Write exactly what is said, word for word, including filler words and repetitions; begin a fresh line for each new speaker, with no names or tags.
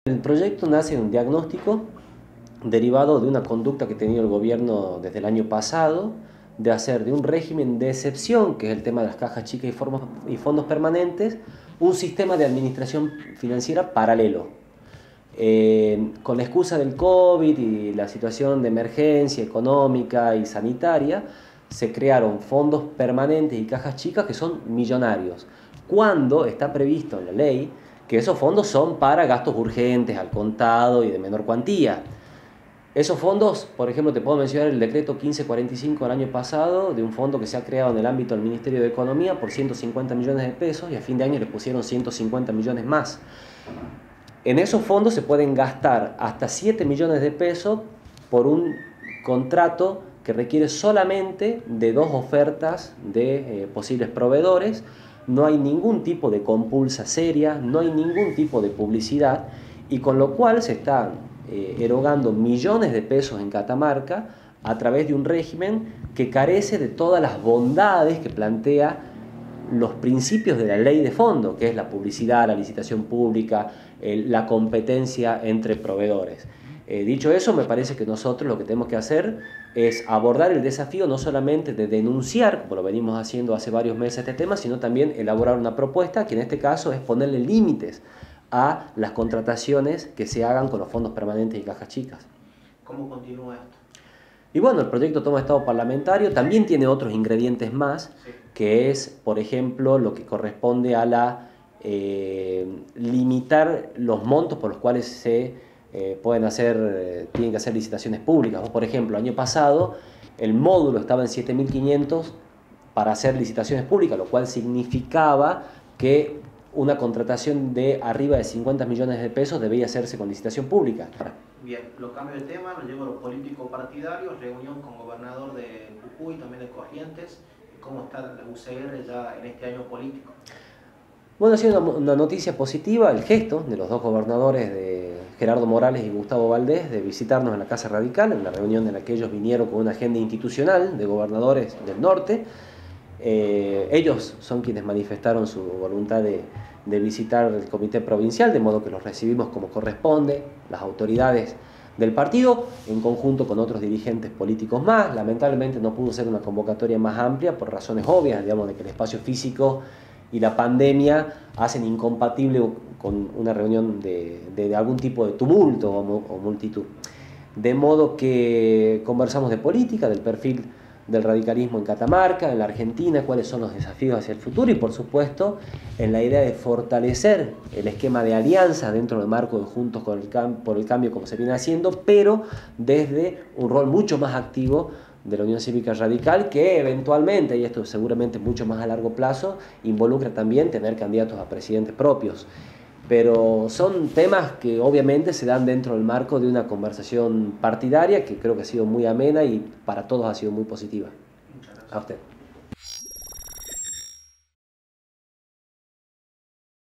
El proyecto nace de un diagnóstico derivado de una conducta que ha tenido el gobierno desde el año pasado, de hacer de un régimen de excepción, que es el tema de las cajas chicas y, y fondos permanentes, un sistema de administración financiera paralelo. Eh, con la excusa del COVID y la situación de emergencia económica y sanitaria, se crearon fondos permanentes y cajas chicas que son millonarios, cuando está previsto en la ley que esos fondos son para gastos urgentes, al contado y de menor cuantía. Esos fondos, por ejemplo, te puedo mencionar el decreto quince cuarenta y cinco del año pasado, de un fondo que se ha creado en el ámbito del Ministerio de Economía por ciento cincuenta millones de pesos, y a fin de año le pusieron ciento cincuenta millones más. En esos fondos se pueden gastar hasta siete millones de pesos por un contrato que requiere solamente de dos ofertas de eh, posibles proveedores. No hay ningún tipo de compulsa seria, no hay ningún tipo de publicidad, y con lo cual se están eh, erogando millones de pesos en Catamarca a través de un régimen que carece de todas las bondades que plantea los principios de la ley de fondo, que es la publicidad, la licitación pública, eh, la competencia entre proveedores. Eh, dicho eso, me parece que nosotros lo que tenemos que hacer es abordar el desafío no solamente de denunciar, como lo venimos haciendo hace varios meses este tema, sino también elaborar una propuesta que en este caso es ponerle límites a las contrataciones que se hagan con los fondos permanentes y cajas chicas.
¿Cómo continúa esto?
Y bueno, el proyecto toma estado parlamentario, también tiene otros ingredientes más,
Sí.
que es, por ejemplo, lo que corresponde a la eh, limitar los montos por los cuales se eh, pueden hacer, eh, tienen que hacer licitaciones públicas. O, por ejemplo, el año pasado el módulo estaba en siete mil quinientos para hacer licitaciones públicas, lo cual significaba que una contratación de arriba de cincuenta millones de pesos debía hacerse con licitación pública.
Bien, lo cambio de tema, lo llevo a los políticos partidarios, reunión con gobernador de Jujuy, también de Corrientes. ¿Cómo está la U C R ya en este año político?
Bueno, ha sido una, una noticia positiva el gesto de los dos gobernadores, de Gerardo Morales y Gustavo Valdés, de visitarnos en la Casa Radical, en una reunión en la que ellos vinieron con una agenda institucional de gobernadores del norte. Eh, ellos son quienes manifestaron su voluntad de, de visitar el comité provincial, de modo que los recibimos como corresponde, las autoridades del partido, en conjunto con otros dirigentes políticos más. Lamentablemente no pudo ser una convocatoria más amplia por razones obvias, digamos, de que el espacio físico y la pandemia hacen incompatible con una reunión de, de, de algún tipo de tumulto o, o multitud. De modo que conversamos de política, del perfil del radicalismo en Catamarca, en la Argentina, cuáles son los desafíos hacia el futuro, y por supuesto en la idea de fortalecer el esquema de alianza dentro del marco de Juntos con el Cam- por el Cambio, como se viene haciendo, pero desde un rol mucho más activo de la Unión Cívica Radical, que eventualmente, y esto seguramente mucho más a largo plazo, involucra también tener candidatos a presidentes propios. Pero son temas que obviamente se dan dentro del marco de una conversación partidaria que creo que ha sido muy amena y para todos ha sido muy positiva.
Muchas gracias.
A usted.